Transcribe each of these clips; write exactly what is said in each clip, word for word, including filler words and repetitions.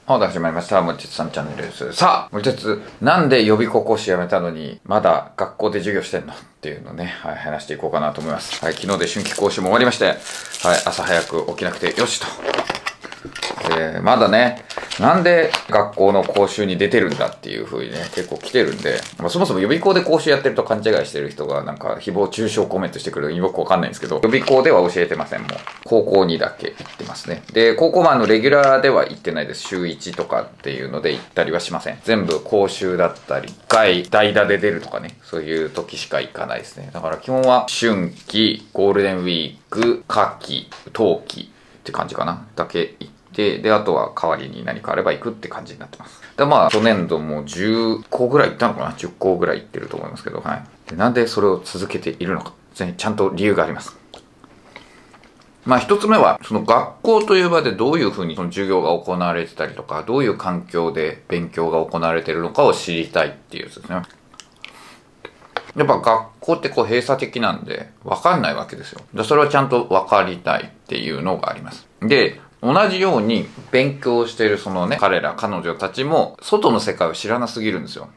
はい、始まりました。もちつさんチャンネルです。さあ、もちつ、なんで予備校講師辞めたのに、まだ学校で授業してんのっていうのをね、はい、話していこうかなと思います。はい、昨日で春季講習も終わりまして、はい、朝早く起きなくてよしと。えー、まだね、なんで学校の講習に出てるんだっていう風にね、結構来てるんで、まあ、そもそも予備校で講習やってると勘違いしてる人がなんか誹謗中傷コメントしてくるよくわかんないんですけど、予備校では教えてません、もう。高校にだけ行ってますね。で、高校もあのレギュラーでは行ってないです。週いちとかっていうので行ったりはしません。全部講習だったり、外、代打で出るとかね、そういう時しか行かないですね。だから基本は春季、ゴールデンウィーク、夏季、冬季って感じかな。だけ行って、で、あとは代わりに何かあれば行くって感じになってます。で、まあ、初年度もじゅっこぐらい行ったのかな ?じゅっ 校ぐらい行ってると思いますけど、はい。で、なんでそれを続けているのか。ちゃんと理由があります。まあ一つ目は、その学校という場でどういうふうにその授業が行われてたりとか、どういう環境で勉強が行われているのかを知りたいっていうやつですね。やっぱ学校ってこう閉鎖的なんで、わかんないわけですよ。で、それをちゃんとわかりたいっていうのがあります。で、同じように勉強しているそのね、彼ら、彼女たちも、外の世界を知らなすぎるんですよ。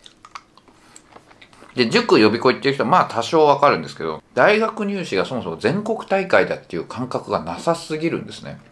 で、塾予備校行ってる人はまあ多少わかるんですけど、大学入試がそもそも全国大会だっていう感覚がなさすぎるんですね。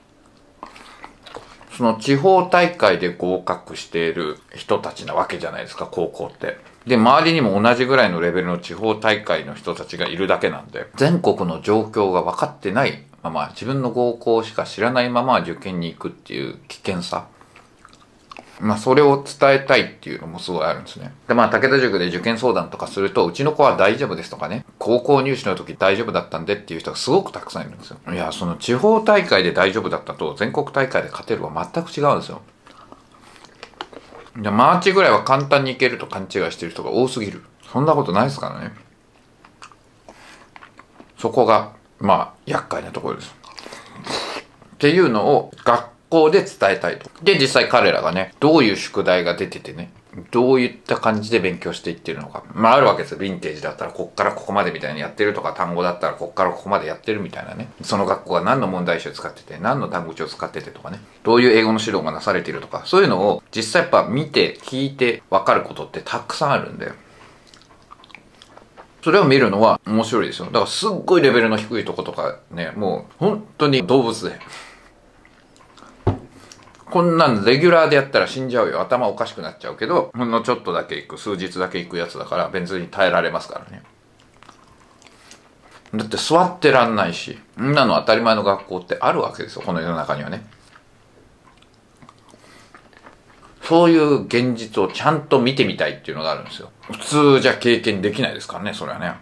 その地方大会で合格している人たちなわけじゃないですか、高校って。で、周りにも同じぐらいのレベルの地方大会の人たちがいるだけなんで、全国の状況が分かってないまま、自分の高校しか知らないまま受験に行くっていう危険さ。まあ、それを伝えたいっていうのもすごいあるんですね。で、まあ、武田塾で受験相談とかすると、うちの子は大丈夫ですとかね、高校入試の時大丈夫だったんでっていう人がすごくたくさんいるんですよ。いや、その地方大会で大丈夫だったと、全国大会で勝てるは全く違うんですよ。で、マーチぐらいは簡単にいけると勘違いしてる人が多すぎる。そんなことないですからね。そこが、まあ、厄介なところです。っていうのを学校で伝えたいと。で、実際彼らがね、どういう宿題が出ててね、どういった感じで勉強していってるのか。まあ、あるわけですよ。ヴィンテージだったらこっからここまでみたいにやってるとか、単語だったらこっからここまでやってるみたいなね。その学校が何の問題集を使ってて、何の単語帳を使っててとかね。どういう英語の指導がなされているとか、そういうのを実際やっぱ見て、聞いて分かることってたくさんあるんで。それを見るのは面白いですよ。だからすっごいレベルの低いとことかね、もう本当に動物で。こんなんレギュラーでやったら死んじゃうよ。頭おかしくなっちゃうけど、ほんのちょっとだけ行く、数日だけ行くやつだから別に耐えられますからね。だって座ってらんないし、みんなの当たり前の学校ってあるわけですよ、この世の中にはね。そういう現実をちゃんと見てみたいっていうのがあるんですよ。普通じゃ経験できないですからね、それはね。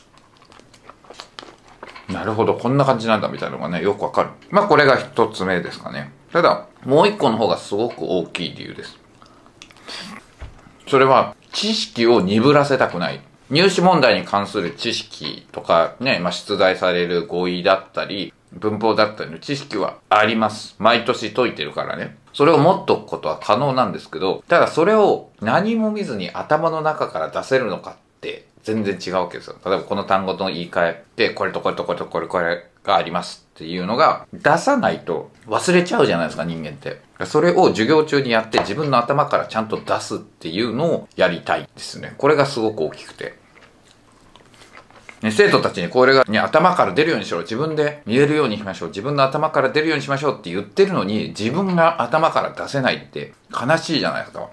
なるほど、こんな感じなんだみたいなのがね、よくわかる。まあこれが一つ目ですかね。ただ、もう一個の方がすごく大きい理由です。それは、知識を鈍らせたくない。入試問題に関する知識とかね、まあ出題される語彙だったり、文法だったりの知識はあります。毎年解いてるからね。それを持っとくことは可能なんですけど、ただそれを何も見ずに頭の中から出せるのかって全然違うわけですよ。例えばこの単語の言い換えで、これとこれとこれとこれこれがありますっていうのが出さないと忘れちゃうじゃないですか、人間って。それを授業中にやって自分の頭からちゃんと出すっていうのをやりたいですね。これがすごく大きくて。ね、生徒たちにこれが、ね、頭から出るようにしろ、自分で見えるようにしましょう、自分の頭から出るようにしましょうって言ってるのに、自分が頭から出せないって悲しいじゃないですか。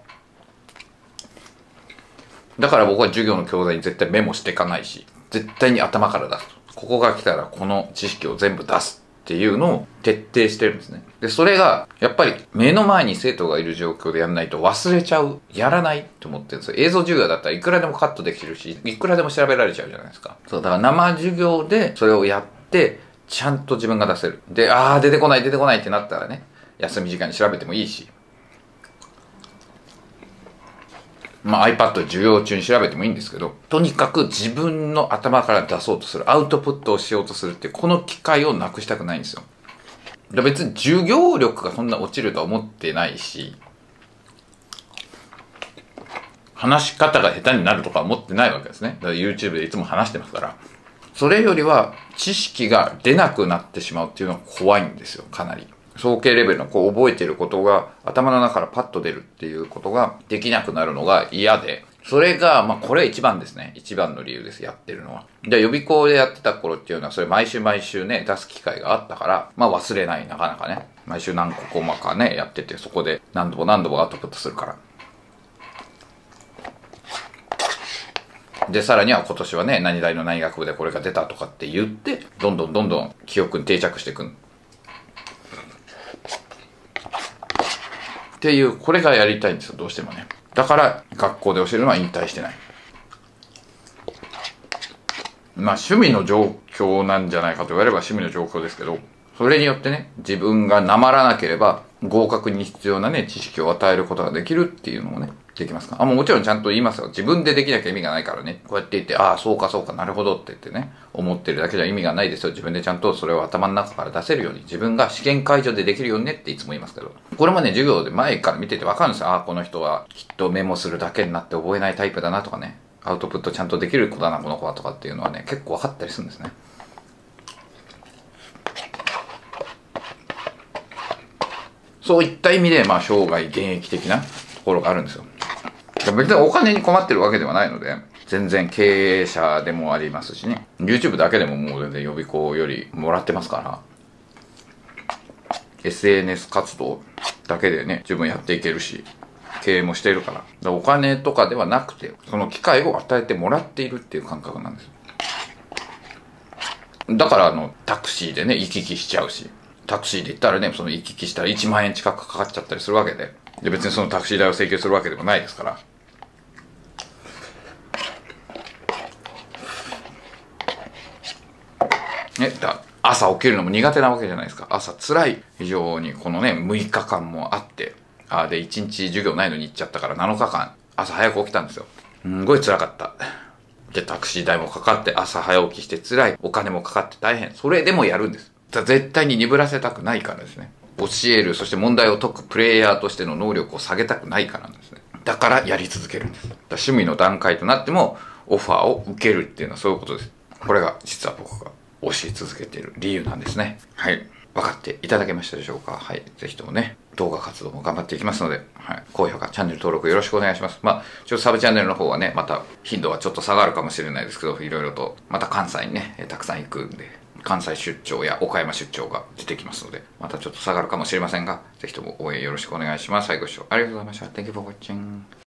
だから僕は授業の教材に絶対メモしていかないし、絶対に頭から出す。ここが来たらこの知識を全部出すっていうのを徹底してるんですね。で、それが、やっぱり目の前に生徒がいる状況でやらないと忘れちゃう、やらないと思ってるんですよ。映像授業だったらいくらでもカットできてるし、いくらでも調べられちゃうじゃないですか。そう、だから生授業でそれをやって、ちゃんと自分が出せる。で、あー出てこない出てこないってなったらね、休み時間に調べてもいいし、まあ iPad 授業中に調べてもいいんですけど、とにかく自分の頭から出そうとする、アウトプットをしようとするって、この機会をなくしたくないんですよ。別に授業力がそんな落ちるとは思ってないし、話し方が下手になるとか思ってないわけですね。だから YouTube でいつも話してますから。それよりは知識が出なくなってしまうっていうのは怖いんですよ、かなり。 早慶レベルのこう覚えてることが頭の中からパッと出るっていうことができなくなるのが嫌で、それが、まあこれ一番ですね。一番の理由です。やってるのは。じゃあ予備校でやってた頃っていうのは、それ毎週毎週ね、出す機会があったから、まあ忘れない、なかなかね。毎週何個コマかね、やってて、そこで何度も何度もアウトプットするから。で、さらには今年はね、何々の何学部でこれが出たとかって言って、どんどんどんどん記憶に定着していく。っていう、これがやりたいんですよ、どうしてもね。だから、学校で教えるのは引退してない。まあ、趣味の状況なんじゃないかと言われれば趣味の状況ですけど、それによってね、自分がなまらなければ、合格に必要なね、知識を与えることができるっていうのもね、できますか。あ、もうもちろんちゃんと言いますよ。自分でできなきゃ意味がないからね。こうやって言って、ああ、そうかそうか、なるほどって言ってね、思ってるだけじゃ意味がないですよ。自分でちゃんとそれを頭の中から出せるように、自分が試験会場でできるようにねっていつも言いますけど。これもね、授業で前から見ててわかるんですよ。ああ、この人はきっとメモするだけになって覚えないタイプだなとかね。アウトプットちゃんとできる子だな、この子はとかっていうのはね、結構分かったりするんですね。そういった意味で、まあ、生涯現役的なところがあるんですよ。別にお金に困ってるわけではないので、全然経営者でもありますしね。YouTube だけでももう全然予備校よりもらってますから、エスエヌエス 活動だけでね、十分やっていけるし、経営もしているから。だからお金とかではなくて、その機会を与えてもらっているっていう感覚なんですよ。だからあの、タクシーでね、行き来しちゃうし。タクシーで行ったらね、その行き来したらいちまんえん近くかかっちゃったりするわけで。で、別にそのタクシー代を請求するわけでもないですから。ね、だ朝起きるのも苦手なわけじゃないですか。朝辛い。非常にこのね、むいかかんもあって。あ、で、いちにち授業ないのに行っちゃったからなのかかん、朝早く起きたんですよ。すんごい辛かった。で、タクシー代もかかって、朝早起きして辛い。お金もかかって大変。それでもやるんです。絶対に鈍らせたくないからですね。教える、そして問題を解くプレイヤーとしての能力を下げたくないからなんですね。だからやり続けるんです。だ趣味の段階となっても、オファーを受けるっていうのはそういうことです。これが実は僕が教え続けている理由なんですね。はい。分かっていただけましたでしょうか。はい。ぜひともね、動画活動も頑張っていきますので、はい。高評価、チャンネル登録よろしくお願いします。まあ、ちょっとサブチャンネルの方はね、また頻度はちょっと下がるかもしれないですけど、いろいろと、また関西にね、たくさん行くんで、関西出張や岡山出張が出てきますので、またちょっと下がるかもしれませんが、ぜひとも応援よろしくお願いします。はい、ご視聴ありがとうございました。Thank you for watching.